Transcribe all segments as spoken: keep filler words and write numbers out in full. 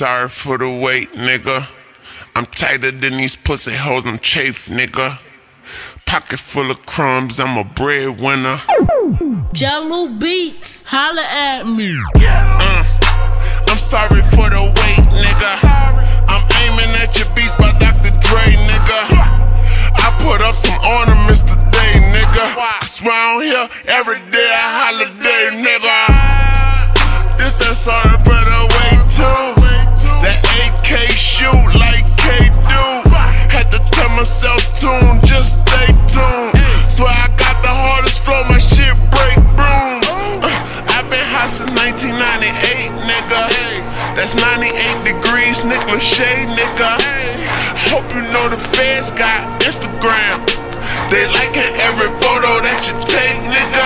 Sorry for the wait, nigga. I'm tighter than these pussy hoes, I'm chafe, nigga. Pocket full of crumbs, I'm a breadwinner. Jello Beats, holla at me. Uh, I'm sorry for the wait, nigga. I'm aiming at your beats by Doctor Dre, nigga. I put up some ornaments today, nigga. Cause round here, every day a holiday, nigga. This that sorry for the wait too. That A K shoot like K do. Had to tell myself tune, just stay tuned. Swear I got the hardest flow, my shit break brooms. uh, I've been hot since nineteen ninety-eight, nigga. That's ninety-eight degrees, Nick Lachey, nigga. Hope you know the feds got Instagram. They liking every photo that you take, nigga.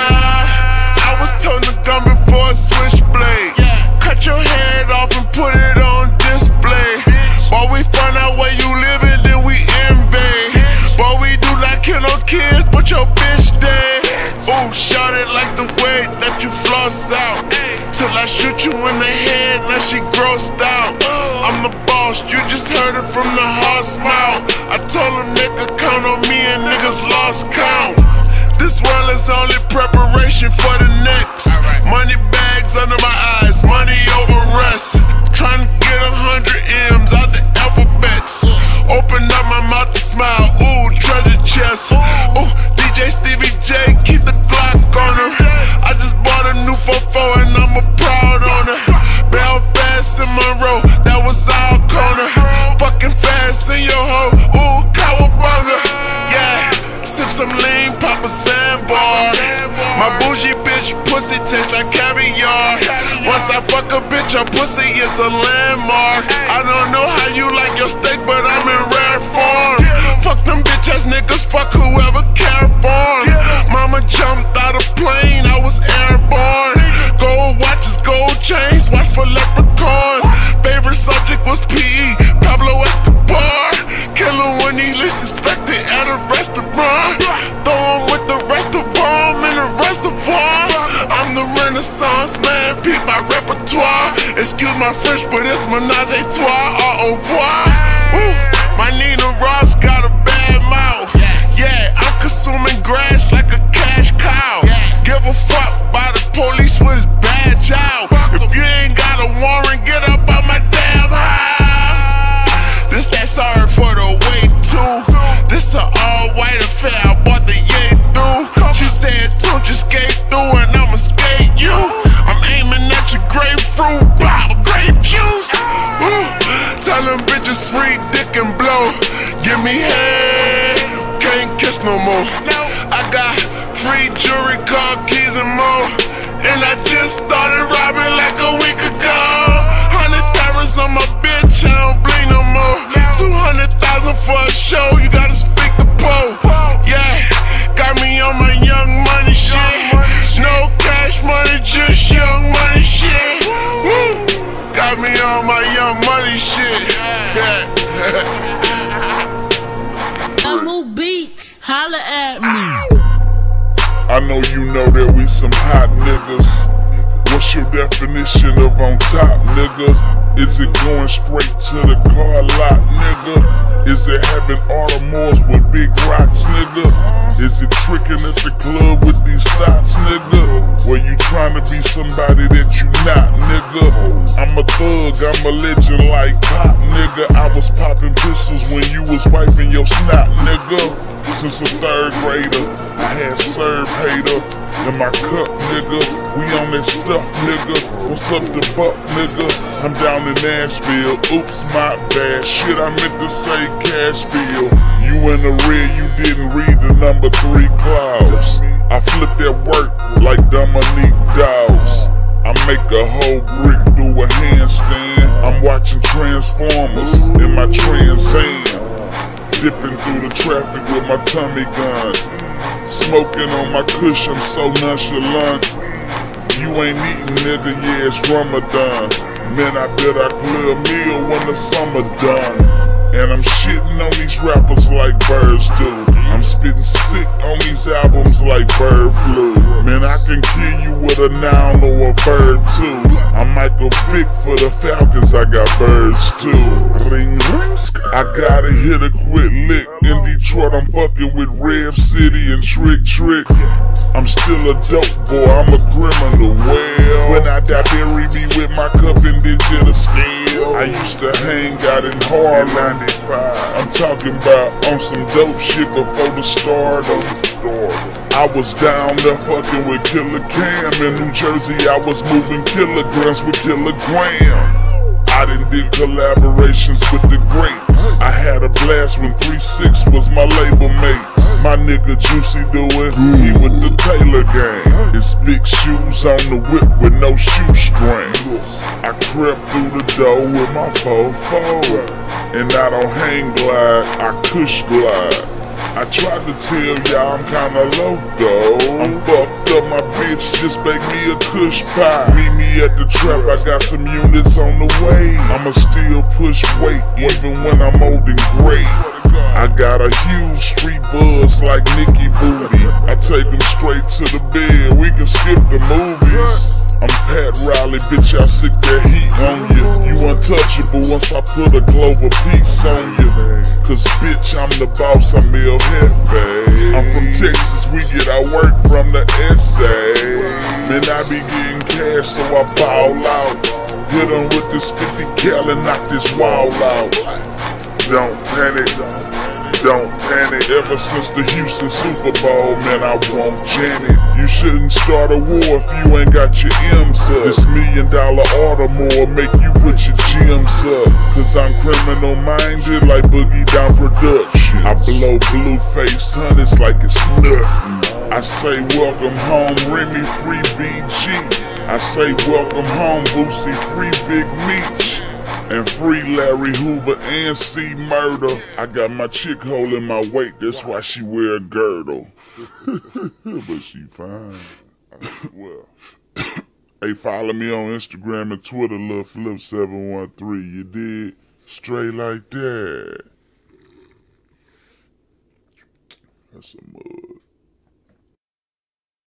I was told to gun before a switchblade. Cut your head off and put it on display. Boy, we find out where you living, then we invade. Boy, we do not kill no kids, but your bitch dead. Ooh, shout it like the way that you floss out. Till I shoot you in the head, now she grossed out. I'm the boss, you just heard it from the horse mouth. I told them they could count on me and niggas lost count. This world is only preparation for the next. Money bags under my eyes, money over rest. Trying to get a hundred M's out the alphabets. Open up my mouth to smile, ooh, treasure chest. Ooh, D J Stevie J, keep the Glock on her. I just bought a new four four and I'm a proud owner. Belfast in Monroe, that was our corner. Fucking fast in your hoe, ooh, cowabunga. Yeah, sip some lean, pop a sandbar. My bougie bitch pussy tastes like caviar. Once I fuck a bitch, her pussy is a landmark. I don't know how you like your steak, but I'm in rare form. Fuck them bitch ass niggas, fuck whoever care for 'em. Mama jumped out a plane, I was airborne. Gold watches, gold chains, watch for leprechauns. Favorite subject was P E, Pablo Escobar. Kill him when he least expected at a restaurant. Throw him with the rest of them in a reservoir. I'm the Renaissance man, peep my repertoire. Excuse my French, but it's menage a trois, au revoir. Ooh, my Nina Ross got a bad mouth. Yeah, I'm consuming grass like a cash cow. Give a fuck by the police with his badge out. If you ain't got a warrant, get up out my damn house. This that sorry for the wait too. This a all-white affair, I bought the yay through. She said, don't you skate through and I'ma skate you. I'm aiming at your grapefruit, bow, grape juice. Ooh, tell them bitches free dick and blow. Give me head, can't kiss no more. I got free jewelry, car keys and more. And I just started robbing like a week ago. Hundred diamonds on my bitch, I don't bleed no more. Two hundred thousand for a show, you gotta speak the pole. Yeah, got me on my young money shit. No cash money, just young money shit. Woo. Got me on my young money shit. Yeah. Jello Beats, holla at me. I know you know that we some hot niggas. What's your definition of on top, niggas? Is it going straight to the car lot, nigga? Is it having Audemars with big rocks, nigga? Is it tricking at the club with these thoughts, nigga? Or you trying to be somebody that you not, nigga? I'm a thug, I'm a legend like Pop, nigga. I was popping pistols when you was wiping your snot, nigga. Since a third grader, I had served hater in my cup, nigga. We on that stuff, nigga. What's up the buck, nigga? I'm down in Nashville. Oops, my bad. Shit, I meant to say Cashville. You in the red, you didn't read the number three clause. I flip that work like Dominique Dawes. I make a whole brick do a handstand. I'm watching Transformers in my Trans Am. Dipping through the traffic with my Tommy gun. Smoking on my kush, I'm so nonchalant. You ain't eating, nigga, yeah, it's Ramadan. Man, I bet I clear a meal when the summer done. And I'm shitting on these rappers like birds do. I'm spitting sick on these albums like bird flu. Man, I can kill you with a noun or a verb too. I'm Michael Vick for the Falcons, I got birds too. Ring, ring, I gotta hit a quick lick. In Detroit, I'm fucking with Rev City and Trick Trick. I'm still a dope boy, I'm a criminal. Well, when I die, bury me with my cup and digital scale. I used to hang out in Harlem. I'm talking about on some dope shit before the stardom. I was down there fucking with Killer Cam. In New Jersey, I was moving kilograms with Kilogram. I done did collaborations with the greats. I had a blast when three six was my label mates. My nigga Juicy doing, he with the Taylor gang. It's big shoes on the whip with no shoestrings. I crept through the door with my fofo. And I don't hang glide, I cush glide. I tried to tell y'all I'm kinda loco. I'm fucked up, my bitch just baked me a kush pie. Meet me at the trap, I got some units on the way. I'ma still push weight even when I'm old and great. I got a huge street buzz like Nicky Booty. I take them straight to the bed, we can skip the movies. I'm Pat Riley, bitch, I sick that heat on you. You untouchable once I put a Clover piece on you. Cause bitch, I'm the boss, I'm El Jefe. I'm from Texas, we get our work from the S A. Man, I be getting cash, so I ball out. Hit 'em with this fifty cal and knock this wall out. Don't panic, don't panic. Ever since the Houston Super Bowl, man, I won't Janet. You shouldn't start a war if you ain't got your M's up. This million dollar Audemars make you put your gems up. Cause I'm criminal minded like Boogie Down Productions. I blow blue face hundreds like it's nothing. I say welcome home Remy, free B G. I say welcome home Boosie, free Big Meech. And free Larry Hoover and C Murder. I got my chick holding my weight, that's why she wear a girdle. But she fine. Well, hey, follow me on Instagram and Twitter, Lil Flip seven one three. You did? Straight like that. That's a mug.